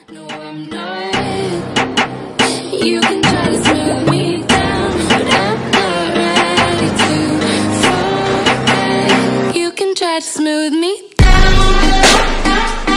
No, I'm not. You can try to smooth me down, but I'm not ready to fall back. You can try to smooth me down.